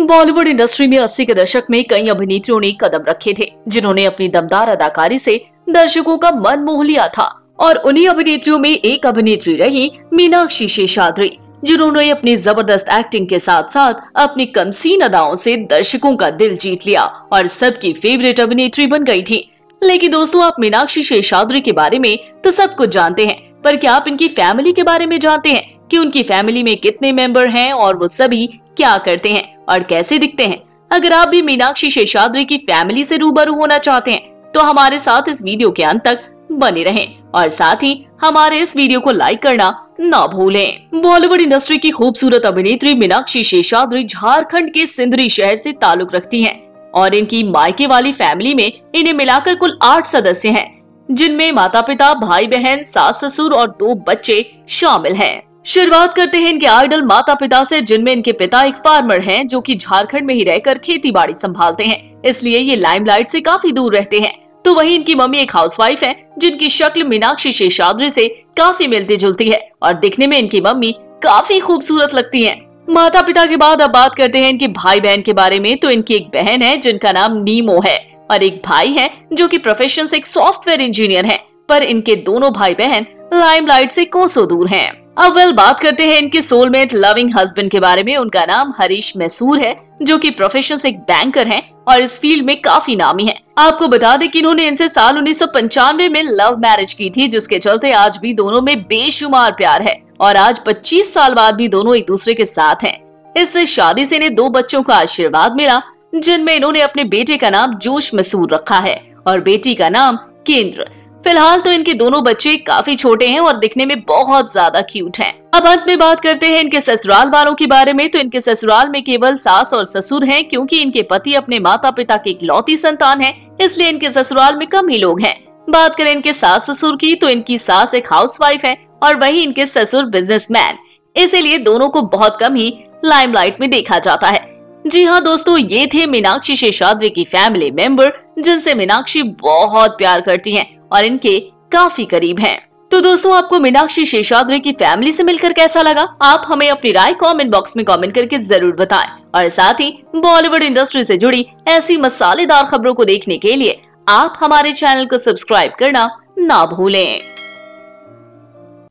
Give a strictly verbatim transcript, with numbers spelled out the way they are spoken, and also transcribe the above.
Bollywood industry में अस्सी के दशक में कई अभिनेत्रियों ने कदम रखे थे, जिन्होंने अपनी दमदार अदाकारी से दर्शकों का मन मोह लिया था। और उन्हीं अभिनेत्रियों में एक अभिनेत्री रही मीनाक्षी शेषाद्री, जिन्होंने अपनी जबरदस्त एक्टिंग के साथ साथ अपनी कमसीन अदाओं से दर्शकों का दिल जीत लिया और सबकी फेवरेट अभिनेत्री बन गई थी। लेकिन दोस्तों, आप मीनाक्षी शेषाद्री के बारे में तो सब कुछ जानते हैं, पर क्या आप इनकी फैमिली के बारे में जानते हैं कि उनकी फैमिली में कितने मेंबर हैं और वो सभी क्या करते हैं और कैसे दिखते हैं? अगर आप भी मीनाक्षी शेषाद्री की फैमिली से रूबरू होना चाहते हैं तो हमारे साथ इस वीडियो के अंत तक बने रहें और साथ ही हमारे इस वीडियो को लाइक करना ना भूलें। बॉलीवुड इंडस्ट्री की खूबसूरत अभिनेत्री मीनाक्षी शेषाद्री झारखंड के सिंदरी शहर से ताल्लुक रखती हैं और इनकी मायके वाली फैमिली में इन्हें मिलाकर कुल आठ सदस्य हैं, जिनमें माता पिता, भाई बहन, सास ससुर और दो बच्चे शामिल हैं। शुरुआत करते हैं इनके आइडल माता पिता से, जिनमें इनके पिता एक फार्मर हैं जो कि झारखंड में ही रहकर खेती बाड़ी संभालते हैं, इसलिए ये लाइमलाइट से काफी दूर रहते हैं। तो वहीं इनकी मम्मी एक हाउसवाइफ है, जिनकी शक्ल मीनाक्षी शेषाद्री से काफी मिलती जुलती है और दिखने में इनकी मम्मी काफी खूबसूरत लगती है। माता पिता के बाद अब बात करते हैं इनके भाई बहन के बारे में। तो इनकी एक बहन है जिनका नाम नीमो है और एक भाई है जो कि प्रोफेशन से एक सॉफ्टवेयर इंजीनियर है, पर इनके दोनों भाई बहन लाइमलाइट से कोसों दूर हैं। अब वेल बात करते हैं इनके सोलमेट लविंग हस्बैंड के बारे में। उनका नाम हरीश मैसूर है, जो कि प्रोफेशन से एक बैंकर हैं और इस फील्ड में काफी नामी हैं। आपको बता दें कि इन्होंने इनसे साल उन्नीस सौ पंचानवे में लव मैरिज की थी, जिसके चलते आज भी दोनों में बेशुमार प्यार है और आज पच्चीस साल बाद भी दोनों एक दूसरे के साथ हैं। इस शादी से इन्हें दो बच्चों का आशीर्वाद मिला, जिनमें इन्होंने अपने बेटे का नाम जोश मैसूर रखा है और बेटी का नाम केंद्र। फिलहाल तो इनके दोनों बच्चे काफी छोटे हैं और दिखने में बहुत ज्यादा क्यूट हैं। अब अंत में बात करते हैं इनके ससुराल वालों के बारे में। तो इनके ससुराल में केवल सास और ससुर हैं, क्योंकि इनके पति अपने माता पिता की इकलौती संतान है, इसलिए इनके ससुराल में कम ही लोग हैं। बात करें इनके सास ससुर की, तो इनकी सास एक हाउसवाइफ है और वही इनके ससुर बिजनेसमैन, इसीलिए दोनों को बहुत कम ही लाइमलाइट में देखा जाता है। जी हाँ दोस्तों, ये थे मीनाक्षी शेषाद्री की फैमिली मेंबर, जिनसे मीनाक्षी बहुत प्यार करती हैं और इनके काफी करीब हैं। तो दोस्तों, आपको मीनाक्षी शेषाद्री की फैमिली से मिलकर कैसा लगा? आप हमें अपनी राय कमेंट बॉक्स में कमेंट करके जरूर बताएं और साथ ही बॉलीवुड इंडस्ट्री से जुड़ी ऐसी मसालेदार खबरों को देखने के लिए आप हमारे चैनल को सब्सक्राइब करना ना भूलें।